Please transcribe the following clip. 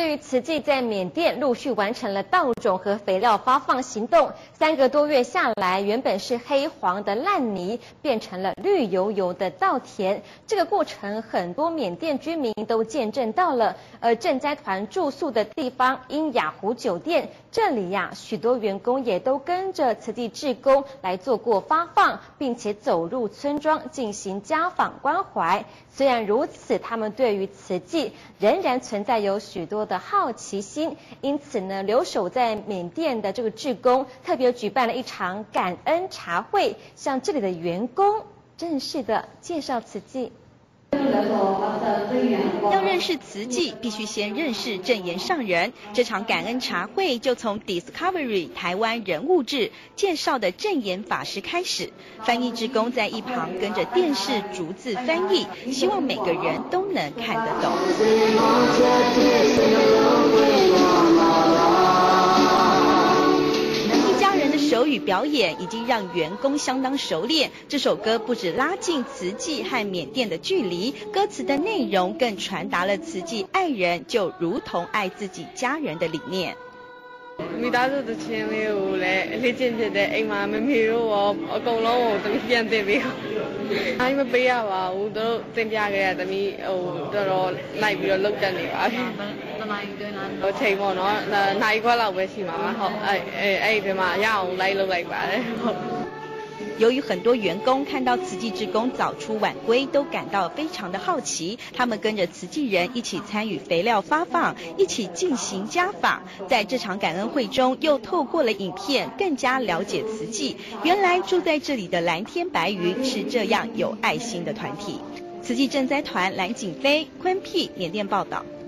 至于慈济在缅甸陆续完成了稻种和肥料发放行动，3个多月下来，原本是黑黄的烂泥变成了绿油油的稻田。这个过程，很多缅甸居民都见证到了。而赈灾团住宿的地方英雅湖酒店，这里呀，许多员工也都跟着慈济志工来做过发放，并且走入村庄进行家访关怀。虽然如此，他们对于慈济仍然存在有许多的好奇心，因此呢，留守在缅甸的这个志工特别举办了一场感恩茶会，向这里的员工正式的介绍慈济。 要认识慈济，必须先认识证严上人。这场感恩茶会就从 Discovery 台湾人物志介绍的证严法师开始，翻译志工在一旁跟着电视逐字翻译，希望每个人都能看得懂。手语表演已经让员工相当熟练。这首歌不止拉近慈济和缅甸的距离，歌词的内容更传達了慈濟愛人就如同愛自己家人的理念。 မိသားစုတစ်ချင်းလေးကိုလည်းလေ့ကျင့်ဖြစ်တဲ့အိမ်မှာမမေတို့ရောအကုန်လုံးကိုသမီးပြန်တင်ပေးဘူး။အားမပေးရပါဘူး။တို့တင်ပြခဲ့တဲ့သမီးတော်တော်လိုက်ပြီးတော့လုတ်တက်နေပါပြီ။တနိုင်တွင်းလား။ချိန်ပေါ့နော်။နိုင်ခွက်လောက်ပဲရှိမှာပါ။ဟုတ်အဲ့ဒီမှာရအောင်လိုက်လုတ်လိုက်ပါတယ်။ဟုတ်。 由于很多员工看到慈济志工早出晚归，都感到非常的好奇。他们跟着慈济人一起参与肥料发放，一起进行家访。在这场感恩会中，又透过了影片更加了解慈济。原来住在这里的蓝天白云是这样有爱心的团体。慈济赈灾团蓝景飞、昆辟缅甸报道。